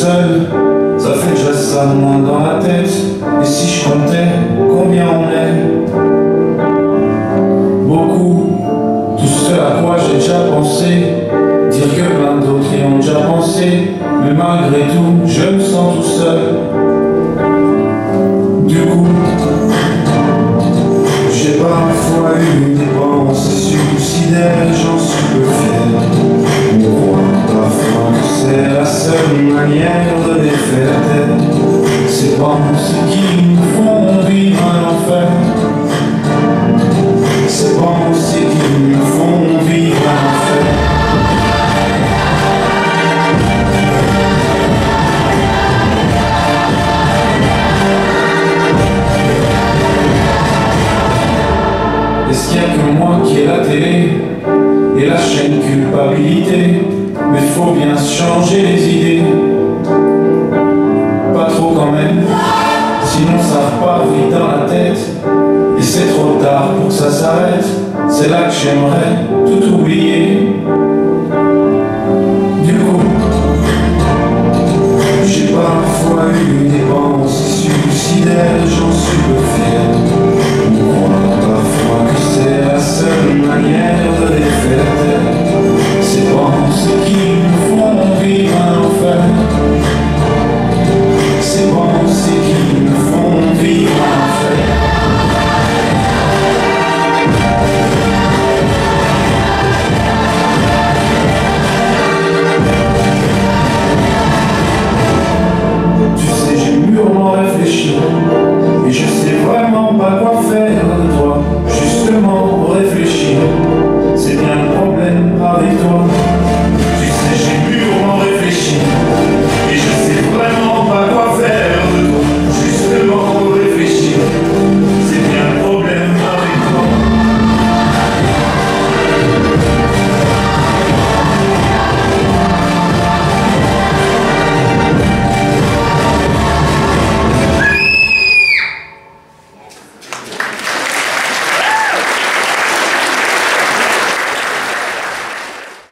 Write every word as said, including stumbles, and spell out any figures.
seul, ça fait déjà ça de moins dans la tête. Et si je comptais combien on est? Beaucoup, tout ce à quoi j'ai déjà pensé. Dire que plein d'autres y ont déjà pensé. Mais malgré tout, je me sens tout seul. Du coup, j'ai parfois eu une pensée suicidaire, j'en suis peu fier. On voit parfois que c'est la seule manière de défaire la tête. Ces pensées qui nous font vivre un enfer. Ces pensées qui nous font vivre un enfer. Est-ce qu'il n'y a que moi qui ai la télé et la chaîne culpabilité? Mais faut bien changer les idées. Pas trop quand même, sinon ça part vite dans la tête. Et c'est trop tard pour que ça s'arrête. C'est là que j'aimerais tout oublier. Du coup, j'ai parfois eu des pensées suicidaires, j'en suis peu fier. On voit parfois que c'est la seule manière de défaire la tête. Ces pensées qui nous font vivre un enfer. Ces pensées qui nous font vivre un enfer. Tu sais, j'ai mûrement réfléchi et je sais vraiment pas quoi faire de toi. Justement, réfléchir, c'est bien le problème avec toi.